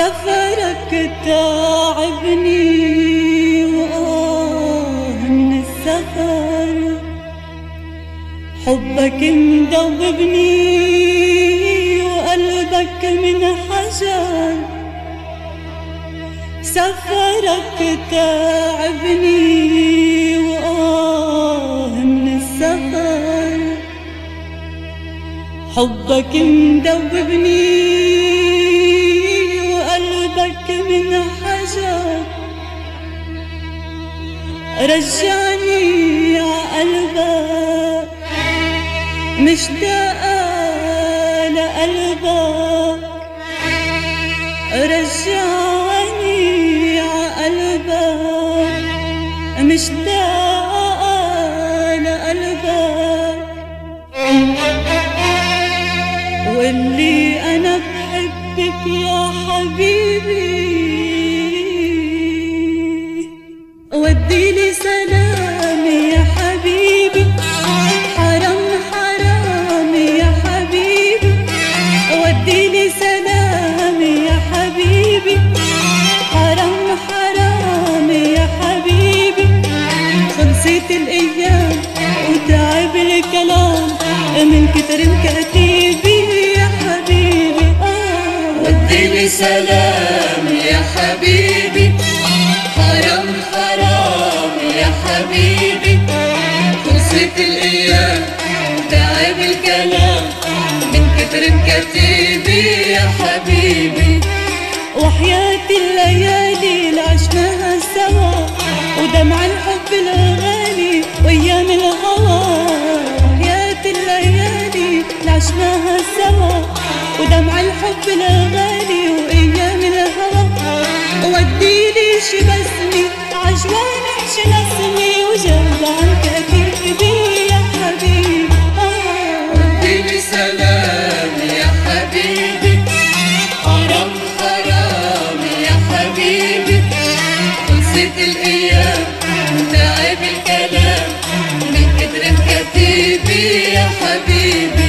سفرك تعبني من السفر، حبك مدوبني وقلبك من حجر. سفرك تعبني من السفر، حبك مدوبني وقلبك من حجر. رجعني عقلبك مشتاقة لقلبك، رجعني عقلبك مشتاقة لقلبك. واللي أنا بحبك يا حبيبي، وديلي سلامي يا حبيبي، حرام حرام يا حبيبي. وديلي سلامي يا حبيبي، حرام حرام يا حبيبي. خلصت الأيام وتعب الكلام من كتر مكاتبي يا حبيبي. وديلي سلام يا حبيبي، حرام حرام يا حبيبي. خلصت الأيام تعب الكلام من كتر مكاتبي يا حبيبي. وحياة الليالي اللي عشناها سوا، ودمع الحب الغالي وأيام الهوى. وحياة الليالي اللي عشناها سوا، ودمع الحب الغالي وأيام الهوى. وديلي شي بسمي عجواني شنسمي وجرد عن كتفي يا حبيبي. وديلي سلام يا حبيبي، حرام حرام يا حبيبي. خلصت الأيام تعب الكلام من كتر مكاتبي يا حبيبي.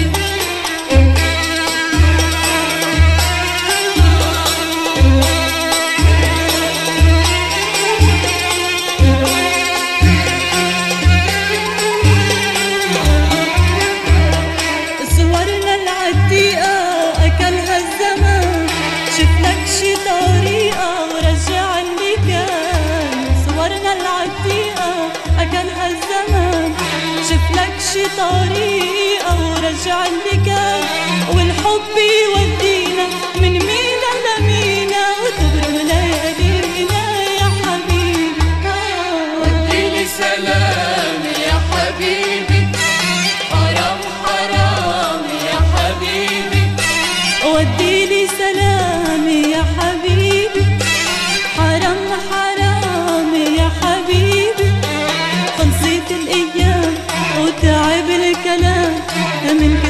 صورنا العتيقة أكلها الزمان، شفلك شي طريقة ورجع اللي كان. صورنا العتيقة أكلها الزمان، شفلك شي طريقة ورجع اللي كان. والحب يودينا من مينا لمينا وتغرب ليالينا يا حبيبي. وديلي سلام يا حبيبي، حرام حرام يا حبيبي. وديلي سلامي يا حبيبي، حرام حرام يا حبيبي. خلصت الأيام وتعب الكلام من